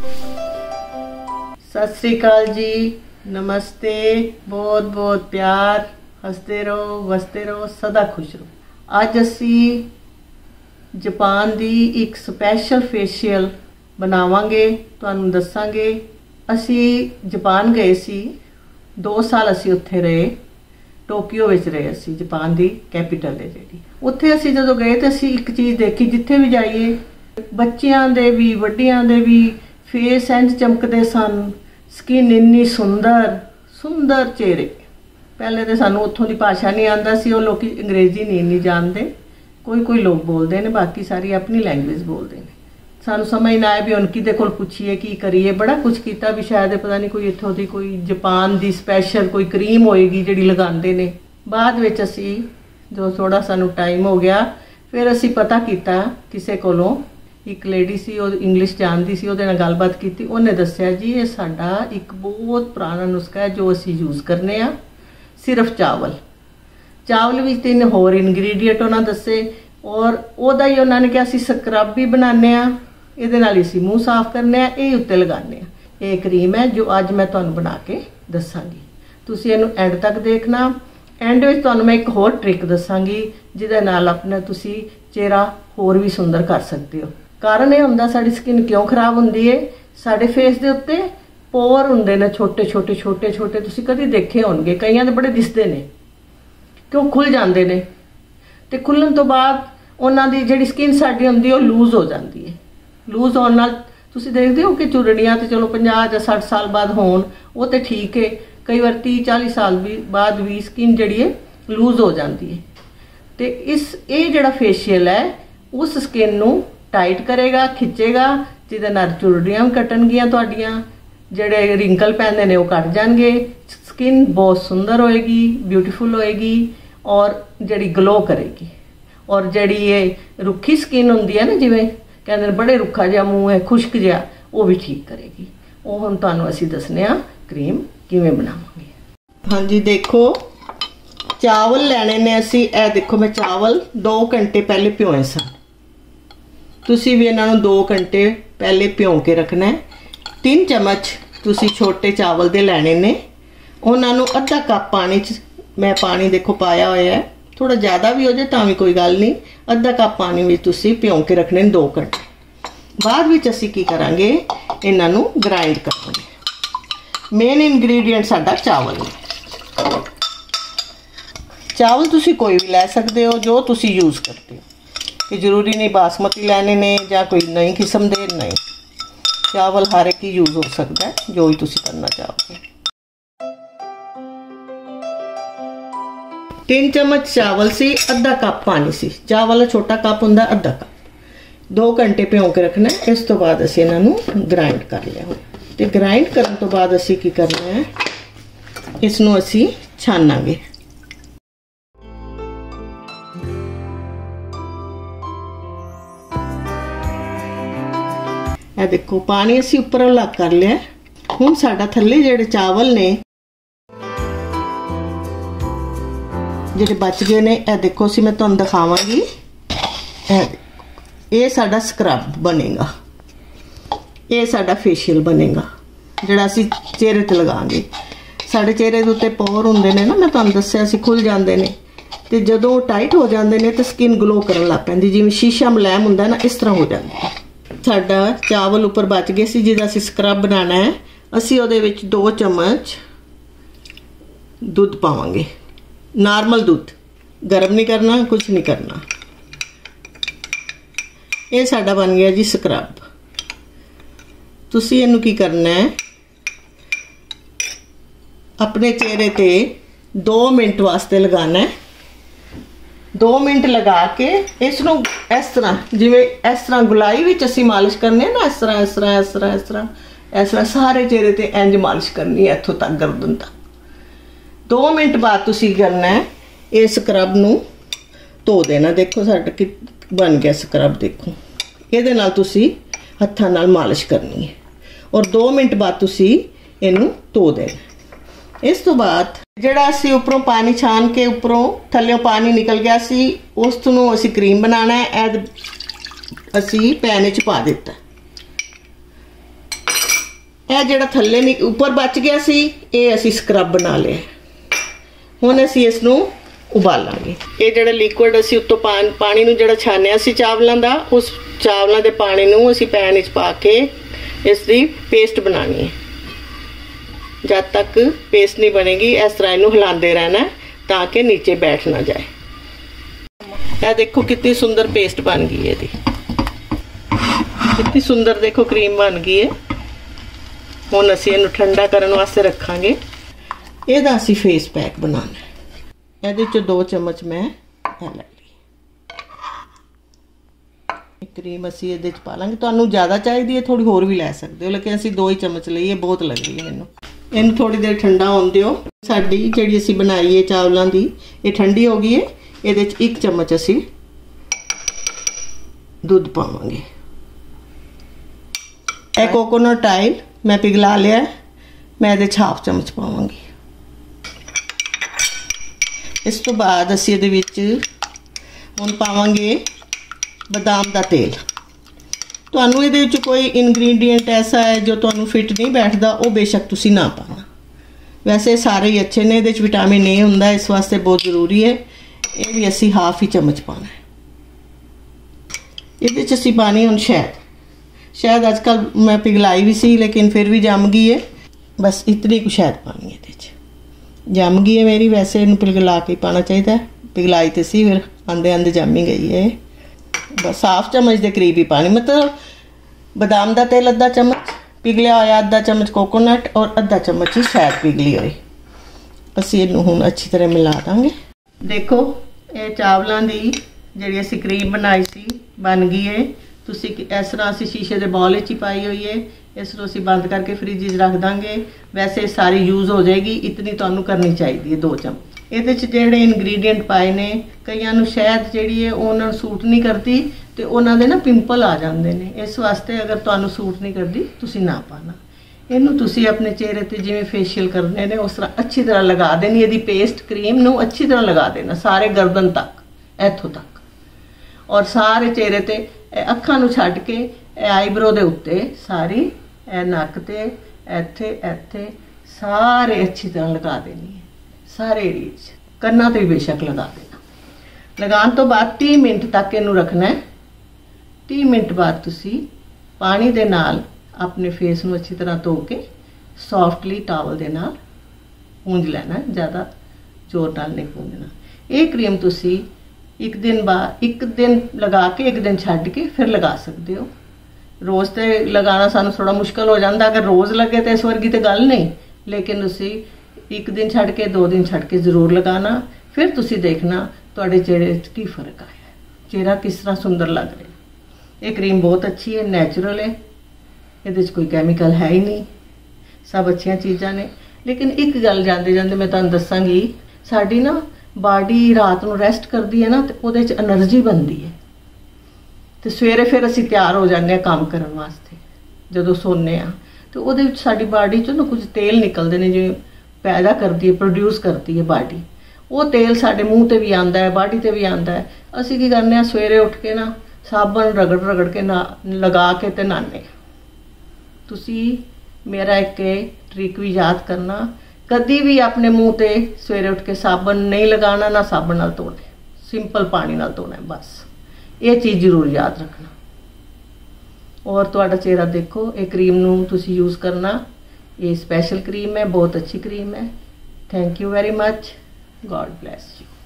सत श्री अकाल जी, नमस्ते, बहुत बहुत प्यार, हसते रहो वसते रहो, सदा खुश रहो। अज असी जापान दी एक स्पैशल फेशियल बनावांगे, तुहानूं दसांगे। असी जापान गए सी, 2 साल असी उत्थे रहे, टोक्यो विच रहे असी, जापान दी कैपीटल है जिहड़ी। उत्थे असी जदों गए तो असी एक चीज़ देखी, जिथे भी जाइए बच्चियां दे भी वड्डियां दे भी फेस इंज चमकदे सन, स्किन इन्नी सुंदर सुंदर चेहरे। पहले तो सानू उत्थों की भाषा नहीं आंदा सी, वो लोग अंग्रेजी नहीं जानते, कोई कोई लोग बोलते हैं, बाकी सारी अपनी लैंग्वेज बोलते हैं। सानू समझ ना आए भी हुण किहदे कोल पुछीए की करिए, बड़ा कुछ किया भी शायद पता नहीं कोई इत्थों की कोई जापान की स्पैशल कोई क्रीम होएगी जिहड़ी लगांदे ने। बाद विच असी जो थोड़ा सानू टाइम हो गया, फिर असी पता किया किसी कोलों, एक लेडी सी वो इंग्लिश जानती सी, उहदे नाल गलबात की, उन्हें दस्सिया जी ये साडा एक बहुत पुराना नुस्खा है जो असी यूज़ करने आ, सिर्फ चावल भी 3 होर इनग्रीडिएंट उन्होंने दसे, और उहदा ही उन्होंने कहा असी स्क्रब भी बनाने आ, इहदे नाल असी मूँह साफ करने आ, ये उत्ते लगाने आ। ये क्रीम है जो अज मैं तुहानूं बना के दसांगी, तुसीं इहनूं एंड तक देखना। एंड विच तुहानूं मैं एक होर ट्रिक दसांगी जिहदे नाल अपना तुसीं चेहरा होर भी सुंदर कर सकते हो। कारण यह हुंदा साडी स्किन क्यों खराब हुंदी है, साडे फेस दे उत्ते पोर हुंदे ने छोटे छोटे छोटे छोटे, तुसीं कदी देखे होणगे, कईयां दे बड़े दिसदे ने, क्यों खुल जांदे ने, ते खुल्लण तो बाद उन्हां दी जिहड़ी स्किन साडी हुंदी है लूज हो जाती है। लूज होने नाल तुसीं देखदे हो कि चुरड़ियां ते चलो 50 ਜਾਂ 60 साल बाद होण, वो तो ठीक है, कई बार 30-40 साल भी बाद भी स्किन जिहड़ी है लूज हो जाती है। तो ये जिहड़ा फेशियल है उस स्किन नूं टाइट करेगा, खिंचेगा, जिहदे नाल चुरड़ियां भी कटणगियां, तुहाडियां जिहड़े रिंकल पैंदे ने वो कट जाणगे, स्किन बहुत सुंदर होएगी, ब्यूटीफुल होएगी, और जिहड़ी ग्लो करेगी। और जिहड़ी ये रुखी स्किन हुंदी है ना, जिवें कहंदे ने बड़े रुखा जिहा मूँह है, खुश्क जिहा, वो भी ठीक करेगी। वो हुण तुहानूं असीं दसने आ क्रीम किवें बनावांगे। हाँ जी, देखो चावल लैणे ने असीं, ए देखो मैं चावल 2 घंटे पहले भिओए सन, तुसी भी इन्हां नूं 2 घंटे पहले भिओं के रखना है। 3 चम्मच तुसी छोटे चावल दे लैणे ने, उन्हां नूं अद्धा कप पानी च मैं पानी देखो पाया होया है, थोड़ा ज़्यादा भी हो जाए तां भी कोई गल नहीं, अद्धा कप पानी में तुसी भिओं के रखने 2 घंटे। बाद विच असीं की करांगे, इन्हां नूं ग्राइंड करांगे। मेन इनग्रीडिएंट साडा चावल है। चावल तुसी कोई भी लै सकते हो जो तुसी यूज़ करते हो, कि जरूरी नहीं बासमती लैने ने या कोई नई किस्म दे, नहीं, चावल हर एक ही यूज़ हो सकता है जो भी तुसी करना चाहोगे। 3 चम्मच चावल सी, अद्धा कप पानी सी, चावल छोटा कप हुंदा अद्धा कप, 2 घंटे भिओं के रखना है। इस तो बाद असीं इन्हां नूं ग्राइंड कर लिया हो, ते ग्राइंड करन तो बाद असीं की करना है, इस नूं असीं छानांगे। ए देखो पानी असीं उपर अलग कर लिया। हुण साडा थल्ले जिहड़े चावल ने जिहड़े बच गए ने, ए देखो असीं मैं तुहानूं दिखावांगी, ये साडा स्क्रब बनेगा, ये साडा फेशियल बनेगा जिहड़ा असीं चेहरे ते लगांगे। साडे चेहरे दे उत्ते पोर हुंदे ने ना, मैं तुहानूं दस्सिया सी, खुल जांदे ने, ते जदों टाइट हो जांदे ने ते स्किन ग्लो करन लग पैंदी, जिवें शीशा मुलायम हुंदा ना, इस तरह हो जांदी है। साडा चावल उपर बच गए सी, जिहदा असीं स्क्रब बनाना है, असीं उहदे विच 2 चम्मच दुध पावांगे, नॉर्मल दुध, गर्म नहीं करना, कुछ नहीं करना। ये साडा बन गया जी स्क्रब। तुसीं इहनूं की करना है, अपने चेहरे ते 2 मिनट वास्ते लगाना है। 2 मिनट लगा के इसनूं इस तरह, जिवें इस तरह गुलाई विच असीं मालिश करने ना, इस तरह इस तरह इस तरह इस तरह इस तरह सारे चेहरे ते इंज मालिश करनी है, इत्थों तक गर्दन तक। 2 मिनट बाद तुसीं करना है, इस स्क्रब नूं धो देना। देखो साडा कि बन गया स्क्रब, देखो इहदे नाल तुसीं हत्थां नाल मालिश करनी है, और 2 मिनट बाद तुसीं इहनूं धो देना। इस तो बाद जिहड़ा असीं उपरों पानी छान के उपरों थल्लों पानी निकल गया सी, उस नूं असीं क्रीम बनाना है। असीं पैन च पा दिता, ਇਹ ਜਿਹੜਾ ਥੱਲੇ ਨਹੀਂ ਉੱਪਰ ਬਚ ਗਿਆ ਸੀ, ਇਹ ਅਸੀਂ ਸਕਰਬ ਬਣਾ ਲਿਆ। ਹੁਣ ਅਸੀਂ ਇਸ ਨੂੰ ਉਬਾਲਾਂਗੇ। ਇਹ ਜਿਹੜਾ ਲਿਕੁਇਡ ਅਸੀਂ ਉੱਤੋਂ ਪਾਣੀ ਨੂੰ ਜਿਹੜਾ ਛਾਨਿਆ ਸੀ ਚਾਵਲਾਂ ਦਾ, ਉਸ ਚਾਵਲਾਂ ਦੇ ਪਾਣੀ ਨੂੰ ਅਸੀਂ ਪੈਨ ਵਿੱਚ ਪਾ ਕੇ ਇਸ ਦੀ ਪੇਸਟ ਬਣਾਉਣੀ ਹੈ। जब तक पेस्ट नहीं बनेगी इस तरह इनू हिलाते रहना ताकि नीचे बैठ ना जाए। यह देखो कितनी सुंदर पेस्ट बन गई है, कितनी सुंदर देखो क्रीम बन गई है। हुण असीं इहनूं ठंडा करने वास्ते रखांगे। इहदा असीं फेस पैक बनाना है। इहदे च 2 चम्मच मैं लै ली क्रीम असीं इहदे च पा लांगे। तुहानूं ज़्यादा चाहिदी है थोड़ी होर भी लै सकदे हो, लेकिन असीं 2 ही चम्मच लईए, बहुत लग रही है मैनूं। इन्हूं थोड़ी देर ठंडा होण दिओ। साडी जिहड़ी असीं बनाई है चावलों की ये ठंडी हो गई है। इहदे च 1 चम्मच असीं दुध पावांगे। ये कोकोनट ऑयल मैं पिघला लिया, मैं इहदे च 1/2 चम्मच पावांगी। इस तो बाद असीं इहदे विच हुण पावांगे बादाम का तेल। तुहानूं इहदे विच कोई इनग्रीडिएंट ऐसा है जो तुहानूं फिट नहीं बैठदा, वो बेशक तुसीं ना पाना। वैसे सारे ही अच्छे ने, इहदे विच विटामिन ए हुंदा, इस वास्ते बहुत जरूरी है। ये भी असीं 1/2 ही चम्मच पाना है। इहदे च असीं पानी हुण शहद अजकल मैं पिघलाई भी सी लेकिन फिर भी जम गई है। बस इतनी कुछ शहद पानी है इहदे च। जम गई है मेरी, वैसे इहनूं पिघला के पाना चाहिए। पिघलाई तो सी, फिर आंदे आंदे जम ही गई है। बस 1/2 चम्मच के करीब ही पानी, मतलब बादाम का तेल 1/2 चम्मच पिघलिया होया, 1/2 चम्मच कोकोनट और 1/2 चम्मच ही शहद पिघली हुई। असीं इहनूं हुण अच्छी तरह मिला देंगे। देखो ये चावलों की जिहड़ी असीं क्रीम बनाई सी बन गई है। तुसीं इस तरह असीं शीशे के बॉल ही पाई हुई है। इसनूं असीं बंद करके फ्रिज रख देंगे। वैसे सारी यूज़ हो जाएगी, इतनी तुहानूं करनी चाहिए 2 चम्मच। ਇਹਦੇ ਚ ਜਿਹੜੇ ਇਨਗਰੀਡੀਐਂਟ ਪਾਏ ਨੇ, ਕਈਆਂ ਨੂੰ ਸ਼ਹਿਦ ਜਿਹੜੀ ਹੈ ਉਹਨਾਂ ਨੂੰ ਸੂਟ ਨਹੀਂ ਕਰਦੀ ਤੇ ਉਹਨਾਂ ਦੇ ਨਾ ਪਿੰਪਲ ਆ ਜਾਂਦੇ ਨੇ। ਇਸ ਵਾਸਤੇ ਅਗਰ ਤੁਹਾਨੂੰ ਸੂਟ ਨਹੀਂ ਕਰਦੀ ਤੁਸੀਂ ਨਾ ਪਾਣਾ। ਇਹਨੂੰ ਤੁਸੀਂ ਆਪਣੇ ਚਿਹਰੇ ਤੇ ਜਿਵੇਂ ਫੇਸ਼ੀਅਲ ਕਰਨੇ ਨੇ ਉਸ ਤਰ੍ਹਾਂ ਅੱਛੀ ਤਰ੍ਹਾਂ ਲਗਾ ਦੇਣੀ। ਇਹਦੀ ਪੇਸਟ ਕਰੀਮ ਨੂੰ ਅੱਛੀ ਤਰ੍ਹਾਂ ਲਗਾ ਦੇਣਾ ਸਾਰੇ ਗਰਦਨ ਤੱਕ, ਇੱਥੋਂ ਤੱਕ, ਔਰ ਸਾਰੇ ਚਿਹਰੇ ਤੇ। ਅੱਖਾਂ ਨੂੰ ਛੱਡ ਕੇ ਆਈਬ੍ਰੋ ਦੇ ਉੱਤੇ ਸਾਰੀ, ਨੱਕ ਤੇ ਇੱਥੇ ਇੱਥੇ ਸਾਰੇ ਅੱਛੀ ਤਰ੍ਹਾਂ ਲਗਾ ਦੇਣੀ ਹੈ। सारे एरिए कन्ना तो भी बेशक लगा देना। लगाने तो बाद 30 मिनट तक इनू रखना है। 30 मिनट बाद तुसी पानी दे नाल अपने फेस नू अच्छी तरह धो के सॉफ्टली टावल दे नाल पूंज लेना, ज़्यादा जोर नाल नहीं पूंजना। ये क्रीम तुसी एक दिन लगा के 1 दिन छड्ड के फिर लगा सकते हो। रोज़ तो लगाना सानू थोड़ा मुश्किल हो जाता, अगर रोज़ लगे तो इस वर्गी तो गल नहीं, लेकिन तुसी 1 दिन छड़ के 2 दिन छड़ के जरूर लगाना। फिर तुसी देखना तुहाडे चेहरे की फर्क आया, चेहरा किस तरह सुंदर लग रहा है। ये क्रीम बहुत अच्छी है, नैचुरल है, ये कोई कैमिकल है ही नहीं, सब अच्छिया चीज़ां ने। लेकिन एक गल जाते जाते मैं तुहानूं दसांगी, साडी ना बॉडी रात नूं रेस्ट करती है ना, तो उहदे च एनर्जी बनती है, तो सवेरे फिर असीं तैयार हो जाते काम करने वास्ते। जदों सोने तो उहदे विच साडी बॉडी चों ना कुछ तेल निकलते हैं, जिवें पैदा करती है, प्रोड्यूस करती है बॉडी। वो तेल साढ़े मूँह ते भी आता है, बॉडी ते भी आता है। असी की करने सवेरे उठ के ना साबन रगड़ के ना लगा के ते नहाने। तुसी मेरा एक ट्रिक भी याद करना, कभी भी अपने मूँह ते सवेरे उठ के साबन नहीं लगाना, ना साबन नाल धोना, सिंपल पानी नाल धोना है बस। ये चीज़ जरूर याद रखना। और तुहाडा चेहरा देखो, ये क्रीम नूं तुसी यूज़ करना। ये स्पेशल क्रीम है, बहुत अच्छी क्रीम है। Thank you very much. God bless you.